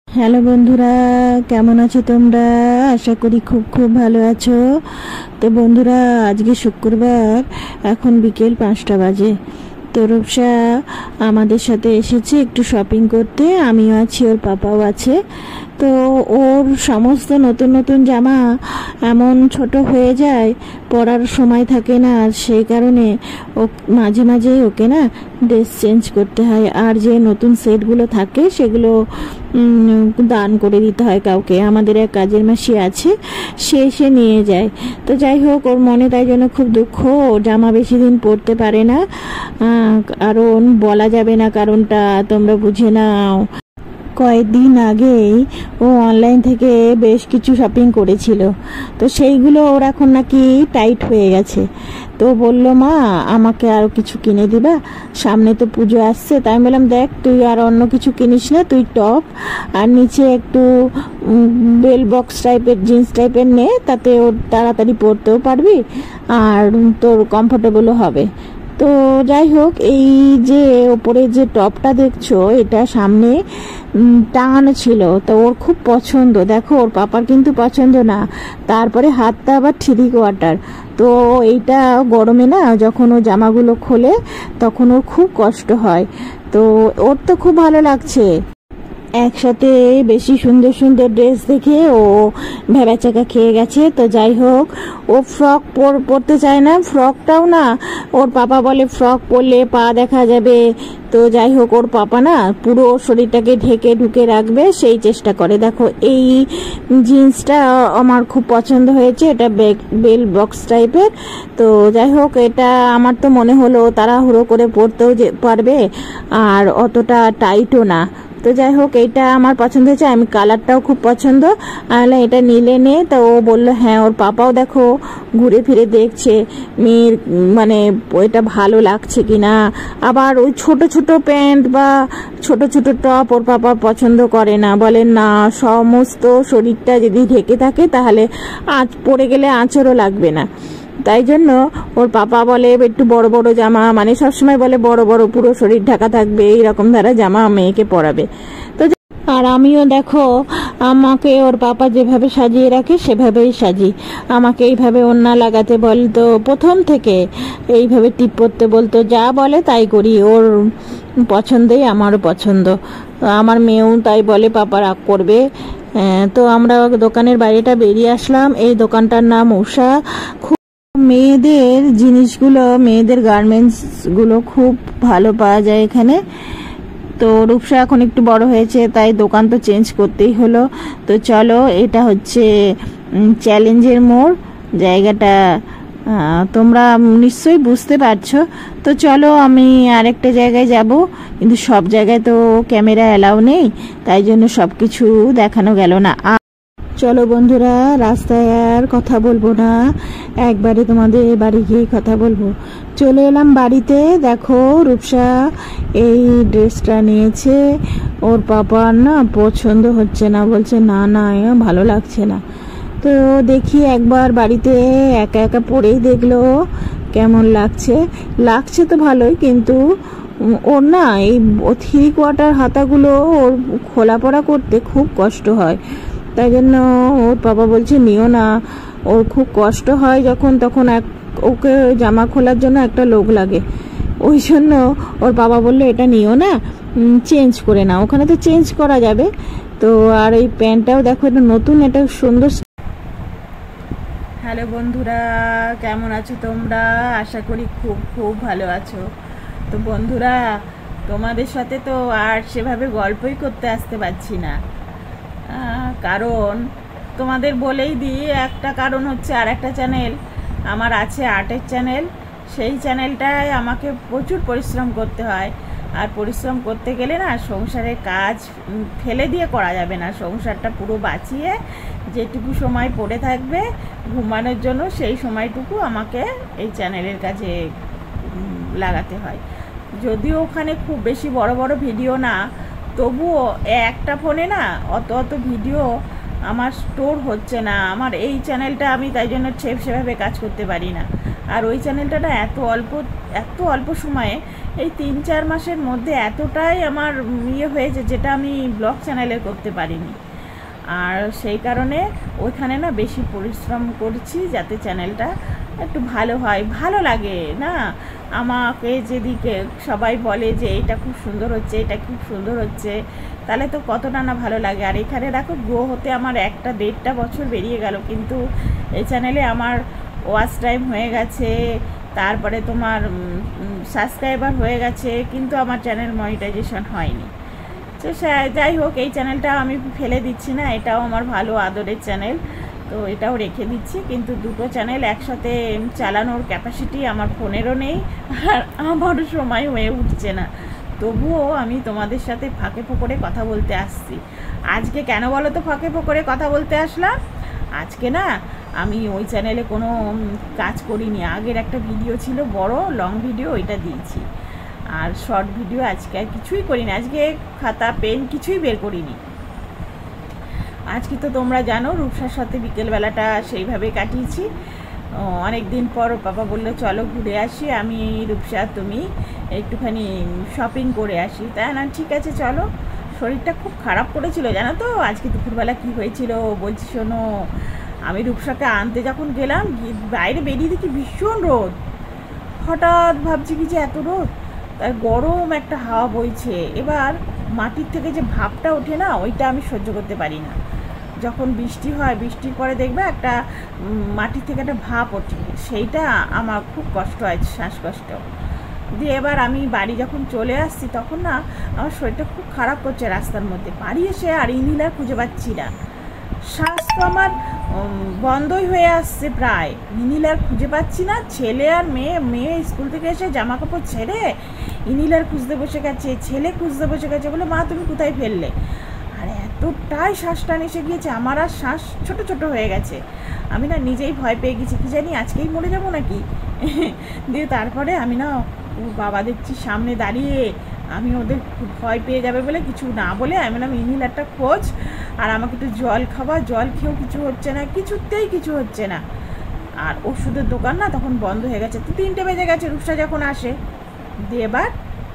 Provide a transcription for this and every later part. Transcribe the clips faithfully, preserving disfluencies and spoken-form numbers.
Hello বন্ধুরা, কেমন আছো তোমরা? আশা করি খুব খুব ভালো আছো। তো বন্ধুরা, আজকে শুক্রবার, এখন বিকেল পাঁচটা বাজে। তো রূপসা আমাদের সাথে এসেছে একটু শপিং করতে। আমিও আছি, ওর পাপাও আছে। তো ওর সমস্ত নতুন নতুন জামা এমন ছোট হয়ে যায়, পরার সময় থাকে না, আর সেই কারণে ও মাঝে মাঝে ওকে না ড্রেস চেঞ্জ করতে হয়। আর যে নতুন সেটগুলো থাকে সেগুলো দান করে দিতে হয় কাউকে। আমাদের এক কাজের মাসি আছে, সে এসে নিয়ে যায়। তো যাই হোক, ওর মনে তাই জন্য খুব দুঃখ, ও জামা বেশি দিন পরতে পারে না। কারণ বলা যাবে না কারণটা, তোমরা বুঝে নাও। কয়েকদিন আগেই ও অনলাইন থেকে বেশ কিছু শপিং করেছিল, তো সেইগুলো ওর এখন নাকি টাইট হয়ে গেছে। তো বলল, মা আমাকে আরও কিছু কিনে দিবা, সামনে তো পুজো আসছে। তাই আমি বললাম, দেখ তুই আর অন্য কিছু কিনিস না, তুই টপ আর নিচে একটু বেল বক্স টাইপের জিন্স টাইপের নে, তাতে ওর তাড়াতাড়ি পরতেও পারবি আর তোর কমফোর্টেবলও হবে। তো যাই হোক, এই যে ওপরে যে টপটা দেখছো, এটা সামনে টাঙানো ছিল, তো ওর খুব পছন্দ। দেখো, ওর পাপার কিন্তু পছন্দ না। তারপরে হাতটা আবার থ্রি কোয়ার্টার। তো এইটা গরমে না, যখন ও জামাগুলো খোলে তখন ওর খুব কষ্ট হয়। তো ওর তো খুব ভালো লাগছে। একসাথে বেশি সুন্দর সুন্দর ড্রেস দেখে ও ভেবাচাকা খেয়ে গেছে। তো যাই হোক, ও ফ্রক পরতে চায় না। ফ্রকটাও না, ওর পাপা বলে ফ্রক পরলে পা দেখা যাবে। তো যাই হোক, ওর পাপা না পুরো শরীরটাকে ঢেকে ঢুকে রাখবে, সেই চেষ্টা করে। দেখো, এই জিন্সটা আমার খুব পছন্দ হয়েছে, এটা বেল বক্স টাইপের। তো যাই হোক, এটা আমার তো মনে হলো তাড়াহুড়ো করে পরতেও যে পারবে, আর অতটা টাইটও না। তো যাই হোক, এইটা আমার পছন্দ হয়েছে। আমি কালারটাও খুব পছন্দ, আর এটা নিলে নে। তো ও বললো হ্যাঁ। ওর পাপাও দেখো ঘুরে ফিরে দেখছে মেয়ের, মানে এটা ভালো লাগছে কিনা। আবার ওই ছোট ছোট প্যান্ট বা ছোট ছোট টপ ওর পাপা পছন্দ করে না, বলেন না সমস্ত শরীরটা যদি ঢেকে থাকে তাহলে আঁচ পড়ে গেলে আঁচড়ও লাগবে না। তাই জন্য ওর পাপা বলে একটু বড় বড় জামা, মানে সবসময় বলে বড় বড় পুরো শরীর ঢাকা থাকবে এইরকম ধারা জামা মেয়েকে পরাবে। তো আর আমিও দেখো, আমাকে ওর পাপা যেভাবে সাজিয়ে রাখে সেভাবেই সাজি। আমাকে এইভাবে ওড়না লাগাতে বলতো প্রথম থেকে, এইভাবে টিপ পরতে বলতো, যা বলে তাই করি। ওর পছন্দেই আমারও পছন্দ। আমার মেয়েও তাই বলে, পাপা রাগ করবে। তো আমরা দোকানের বাইরেটা বেরিয়ে আসলাম। এই দোকানটার নাম উষা। মেয়েদের জিনিসগুলো, মেয়েদের গার্মেন্টসগুলো খুব ভালো পাওয়া যায় এখানে। তো রূপসা এখন একটু বড় হয়েছে, তাই দোকান তো চেঞ্জ করতেই হলো। তো চলো, এটা হচ্ছে চ্যালেঞ্জের মোড়। জায়গাটা তোমরা নিশ্চয়ই বুঝতে পারছো। তো চলো, আমি আরেকটা জায়গায় যাব, কিন্তু সব জায়গায় তো ক্যামেরা অ্যালাউ নেই, তাই জন্য সব কিছু দেখানো গেল না। চলো বন্ধুরা, রাস্তায় আর কথা বলবো না, একবারে তোমাদের বাড়ি গিয়ে কথা বলবো। চলে এলাম বাড়িতে। দেখো, রূপসা এই ড্রেসটা নিয়েছে, ওর পাপার না পছন্দ হচ্ছে না, বলছে না না ভালো লাগছে না। তো দেখি একবার বাড়িতে একা একা পরেই দেখলো কেমন লাগছে। লাগছে তো ভালোই, কিন্তু ওর না এই থ্রি কোয়ার্টার হাতাগুলো ওর খোলা পড়া করতে খুব কষ্ট হয়। তাই জন্য ওর বাবা বলছে নিও না, ওর খুব কষ্ট হয় যখন তখন এক ওকে জামা খোলার জন্য একটা লোক লাগে। ওই জন্য ওর বাবা বললো এটা নিও না, চেঞ্জ করে না, ওখানে তো চেঞ্জ করা যাবে। তো আর এই প্যান্টটাও দেখো, এটা নতুন, এটা সুন্দর। হ্যালো বন্ধুরা, কেমন আছো তোমরা? আশা করি খুব খুব ভালো আছো। তো বন্ধুরা, তোমাদের সাথে তো আর সেভাবে গল্পই করতে আসতে পারছি না, কারণ তোমাদের বলেই দিই। একটা কারণ হচ্ছে, আর একটা চ্যানেল আমার আছে, আর্টের চ্যানেল। সেই চ্যানেলটায় আমাকে প্রচুর পরিশ্রম করতে হয়, আর পরিশ্রম করতে গেলে না সংসারের কাজ ফেলে দিয়ে করা যাবে না। সংসারটা পুরো বাঁচিয়ে যেটুকু সময় পড়ে থাকবে ঘুমানোর জন্য, সেই সময়টুকু আমাকে এই চ্যানেলের কাজে লাগাতে হয়। যদিও ওখানে খুব বেশি বড় বড় ভিডিও না, তবুও একটা ফোনে না অত অত ভিডিও আমার স্টোর হচ্ছে না। আমার এই চ্যানেলটা আমি তাই জন্য সেভাবে কাজ করতে পারি না। আর ওই চ্যানেলটা না এত অল্প এত অল্প সময়ে এই তিন চার মাসের মধ্যে এতটাই আমার ইয়ে হয়েছে যেটা আমি ব্লগ চ্যানেলে করতে পারিনি। আর সেই কারণে ওইখানে না বেশি পরিশ্রম করছি যাতে চ্যানেলটা একটু ভালো হয়, ভালো লাগে না। আমাকে যেদিকে সবাই বলে যে এটা খুব সুন্দর হচ্ছে, এটা খুব সুন্দর হচ্ছে, তাহলে তো কতটা না ভালো লাগে। আর এখানে দেখো গ্রো হতে আমার একটা দেড়টা বছর বেরিয়ে গেল, কিন্তু এই চ্যানেলে আমার ওয়াচ টাইম হয়ে গেছে, তারপরে তোমার সাবস্ক্রাইবার হয়ে গেছে, কিন্তু আমার চ্যানেল মনিটাইজেশন হয়নি। তো যাই হোক, এই চ্যানেলটা আমি ফেলে দিচ্ছি না, এটাও আমার ভালো আদরের চ্যানেল, তো এটাও রেখে দিচ্ছি। কিন্তু দুটো চ্যানেল একসাথে চালানোর ক্যাপাসিটি আমার ফোনেরও নেই, আর আমারও সময় হয়ে উঠছে না। তবুও আমি তোমাদের সাথে ফাঁকে ফোকরে কথা বলতে আসছি। আজকে কেন বলো তো ফাঁকে ফোকরে কথা বলতে আসলাম? আজকে না আমি ওই চ্যানেলে কোনো কাজ করিনি। আগের একটা ভিডিও ছিল বড় লং ভিডিও, ওইটা দিয়েছি। আর শর্ট ভিডিও আজকে আর কিছুই করিনি। আজকে খাতা পেন কিছুই বের করিনি। আজকে তো তোমরা জানো রূপসার সাথে বিকেলবেলাটা সেইভাবে কাটিয়েছি। অনেক দিন পর বাবা বললো চলো ঘুরে আসি, আমি রূপসা তুমি একটুখানি শপিং করে আসি। তাই না, ঠিক আছে চলো। শরীরটা খুব খারাপ করেছিল জানো তো। আজকে দুপুরবেলা কী হয়েছিল বলছি শোনো। আমি রূপসাকে আনতে যখন গেলাম, বাইরে বেরিয়ে দেখি ভীষণ রোদ। হঠাৎ ভাবছি কি যে এত রোদ, তার গরম একটা হাওয়া বইছে। এবার মাটির থেকে যে ভাপটা ওঠে না, ওইটা আমি সহ্য করতে পারি না। যখন বৃষ্টি হয়, বৃষ্টির পরে দেখবে একটা মাটির থেকে একটা ভাপ ওঠে, সেইটা আমার খুব কষ্ট হয়, শ্বাসকষ্ট। দিয়ে এবার আমি বাড়ি যখন চলে আসছি তখন না আমার শরীরটা খুব খারাপ করছে। রাস্তার মধ্যে বাড়ি এসে আর ইনহেলার খুঁজে পাচ্ছি না। শ্বাস তো আমার বন্ধই হয়ে আসছে প্রায়, ইনহেলার খুঁজে পাচ্ছি না। ছেলে আর মেয়ে, মেয়ে স্কুল থেকে এসে জামা কাপড় ছেড়ে ইনহেলার খুঁজতে বসে গেছে, ছেলে খুঁজতে বসে গেছে, বলে মা তুমি কোথায় ফেললে। আর এতটাই শ্বাস টান এসে গিয়েছে আমার, আর শ্বাস ছোটো ছোটো হয়ে গেছে। আমি না নিজেই ভয় পেয়ে গেছি, কি জানি আজকেই মরে যাবো নাকি। দিয়ে তারপরে আমি না ও বাবা দেখছি সামনে দাঁড়িয়ে, আমি ওদের ভয় পেয়ে যাবে বলে কিছু না বলে আমি বললাম ইনহেলারটা খোঁজ, আর আমাকে একটু জল খাওয়া। জল খেয়েও কিছু হচ্ছে না, কিছুতেই কিছু হচ্ছে না। আর ওষুধের দোকান না তখন বন্ধ হয়ে গেছে, তো তিনটে বেজে গেছে রূপসা যখন আসে। দিয়ে এবার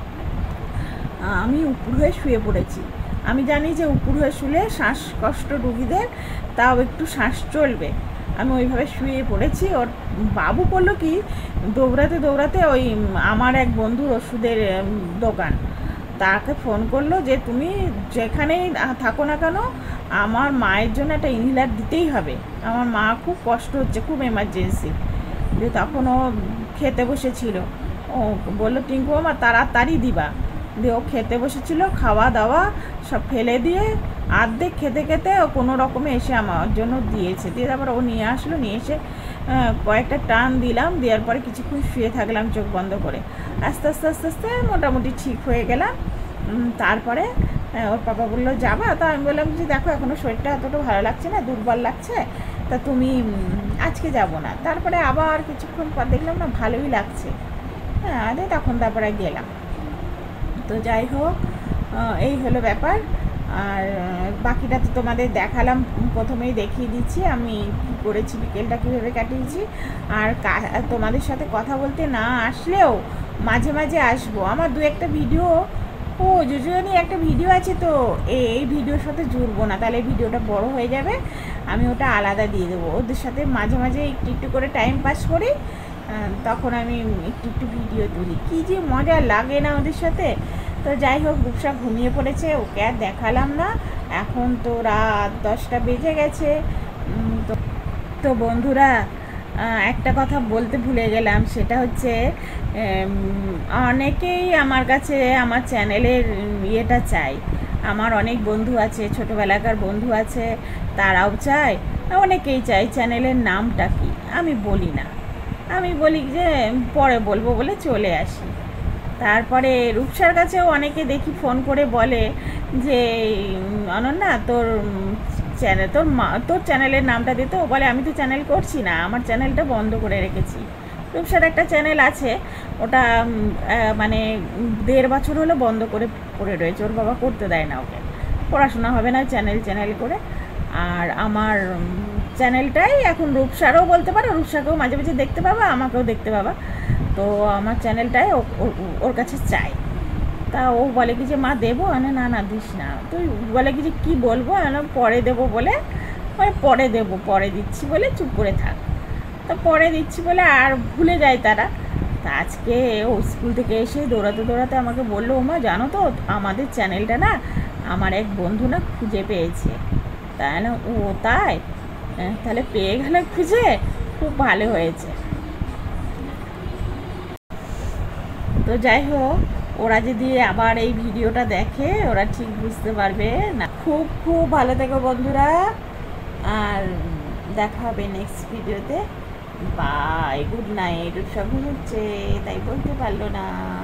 আমি উপর হয়ে শুয়ে পড়েছি। আমি জানি যে উপর হয়ে শুলে শ্বাসকষ্ট রুগীদের তাও একটু শ্বাস চলবে, আমি ওইভাবে শুয়ে পড়েছি। ওর বাবু করলো কি, দৌড়াতে দৌড়াতে ওই আমার এক বন্ধুর ওষুধের দোকান, তাকে ফোন করলো যে তুমি যেখানেই থাকো না কেন আমার মায়ের জন্য একটা ইনহেলার দিতেই হবে, আমার মা খুব কষ্ট হচ্ছে, খুব এমার্জেন্সি। যে তখন ও খেতে বসেছিল, ও বললো টিঙ্কু মা তাড়াতাড়ি দিবা। দিয়ে ও খেতে বসেছিল, খাওয়া দাওয়া সব ফেলে দিয়ে আর্ধেক খেতে খেতে ও কোনো রকমে এসে আমার জন্য দিয়েছে। দিয়ে তারপর ও নিয়ে আসলো, নিয়ে এসে কয়েকটা টান দিলাম, দেওয়ার পরে কিছুক্ষণ শুয়ে থাকলাম চোখ বন্ধ করে। আস্তে আস্তে আস্তে আস্তে মোটামুটি ঠিক হয়ে গেলাম। তারপরে ওর পাপা বললো যাবা, তা আমি বললাম যে দেখো এখনও শরীরটা অতটা ভালো লাগছে না, দুর্বল লাগছে, তা তুমি আজকে যাব না। তারপরে আবার কিছুক্ষণ পর দেখলাম না ভালোই লাগছে, হ্যাঁ আরে তখন তারপরে গেলাম। তো যাই হোক, এই হলো ব্যাপার। আর বাকিটা তো তোমাদের দেখালাম, প্রথমেই দেখিয়ে দিচ্ছি আমি কী করেছি, বিকেলটা কীভাবে কাটিয়েছি। আর তোমাদের সাথে কথা বলতে না আসলেও মাঝে মাঝে আসবো। আমার দু একটা ভিডিও, ও যজনী একটা ভিডিও আছে, তো এই ভিডিওর সাথে জুড়বো না, তাহলে ভিডিওটা বড় হয়ে যাবে, আমি ওটা আলাদা দিয়ে দেবো। ওদের সাথে মাঝে মাঝে একটু একটু করে টাইম পাস করি, তখন আমি একটু একটু ভিডিও তুলি। কী যে মজা লাগে না ওদের সাথে। তো যাই হোক, রূপসা ঘুমিয়ে পড়েছে, ওকে আর দেখালাম না। এখন তো রাত দশটা বেজে গেছে। তো তো বন্ধুরা, একটা কথা বলতে ভুলে গেলাম, সেটা হচ্ছে অনেকেই আমার কাছে আমার চ্যানেলের ইয়েটা চাই। আমার অনেক বন্ধু আছে, ছোটোবেলাকার বন্ধু আছে, তারাও চায়, অনেকেই চায় চ্যানেলের নামটা কি। আমি বলি না, আমি বলি যে পরে বলবো বলে চলে আসি। তারপরে রূপসার কাছেও অনেকে দেখি ফোন করে বলে যে অনন্যা তোর চ্যানেল, তোর মা তোর চ্যানেলের নামটা দিত। বলে আমি তো চ্যানেল করছি না, আমার চ্যানেলটা বন্ধ করে রেখেছি। রূপসার একটা চ্যানেল আছে, ওটা মানে দেড় বছর হলো বন্ধ করে পড়ে রয়েছে, ওর বাবা করতে দেয় না ওকে, পড়াশোনা হবে না চ্যানেল চ্যানেল করে। আর আমার চ্যানেলটাই এখন রূপসারও বলতে পারো, রূপসাকেও মাঝে মাঝে দেখতে পাবা, আমাকেও দেখতে পাবা। তো আমার চ্যানেলটাই ওর কাছে চাই। তা ও বলে কি যে মা দেবো, না না না দিস না। তো বলে কি যে কী বলবো, পরে দেবো বলে, মানে পরে দেবো পরে দিচ্ছি বলে চুপ করে থাক। তা পরে দিচ্ছি বলে আর ভুলে যায় তারা। তা আজকে ও স্কুল থেকে এসে দৌড়াতে দৌড়াতে আমাকে বললো, ওমা জানো তো আমাদের চ্যানেলটা না আমার এক বন্ধু না খুঁজে পেয়েছে। তাই না? ও তাই? তাহলে পেয়ে গেলে খুঁজে, খুব ভালো হয়েছে। তো যাই হোক, ওরা যদি আবার এই ভিডিওটা দেখে ওরা ঠিক বুঝতে পারবে না। খুব খুব ভালো থেকো বন্ধুরা, আর দেখা হবে নেক্সট ভিডিওতে। Bye, good night. সব হচ্ছে তাই বলতে পারলো না।